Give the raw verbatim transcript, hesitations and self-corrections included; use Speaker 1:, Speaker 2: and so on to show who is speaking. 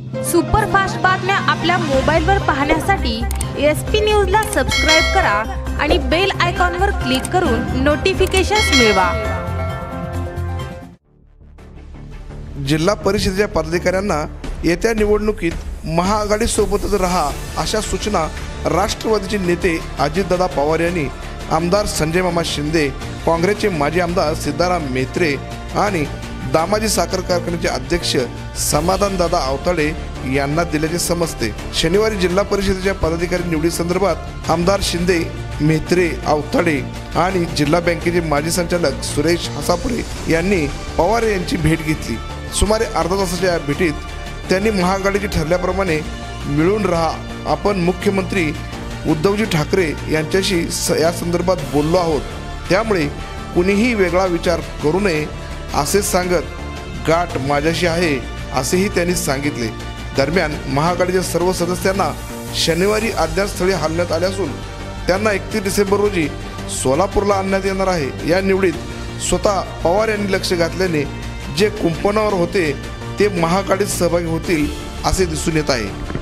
Speaker 1: Superfast बातम्या आपल्या मोबाईलवर पाहण्यासाठी एस पी न्यूजला सबस्क्राइब करा आणि बेल आयकॉनवर क्लिक करून नोटिफिकेशन्स मिळवा।
Speaker 2: जिल्हा परिषदेच्या पदाधिकाऱ्यांना येत्या निवडणुकीत महाआघाडी सोबतच राहा अशा सूचना राष्ट्रवादीचे नेते अजितदादा पवार यांनी आमदार संजय मामा शिंदे, काँग्रेसचे माजी आमदार सिद्धाराम म्हेत्रे आणि दामाजी साखर कारखान्याचे अध्यक्ष समाधानदादा आवताडे यांना दिल्याचे समजते। शनिवारी जिल्हा परिषदेच्या पदाधिकारी निवडी संदर्भात आमदार शिंदे, म्हेत्रे, आवताडे आणि जिल्हा बँकेचे माजी संचालक सुरेश हसापुरे यांनी पवार यांची भेट घेतली। सुमारे अर्धा तासाच्या भेटीत त्यांनी महाआघाडीची ठरल्याप्रमाणे मिळून राहा, आपण मुख्यमंत्री उद्धवजी ठाकरे यांच्याशी या संदर्भात बोललो आहोत, त्यामुळे कुणीही वेगळा विचार करू नये असे सांगत गाठ माझ्याशी आहे असेही त्यांनी सांगितले। दरम्यान महाआघाडीच्या सर्व सदस्यांना शनिवारी अज्ञातस्थळी हलवण्यात आले असून त्यांना एकतीस डिसेंबर रोजी सोलापूरला आणण्यात येणार आहे। या निवडीत स्वतः पवार यांनी लक्ष घातल्याने जे कुंपणावर होते ते महाआघाडीत सहभागी होतील असे दिसून येत आहे।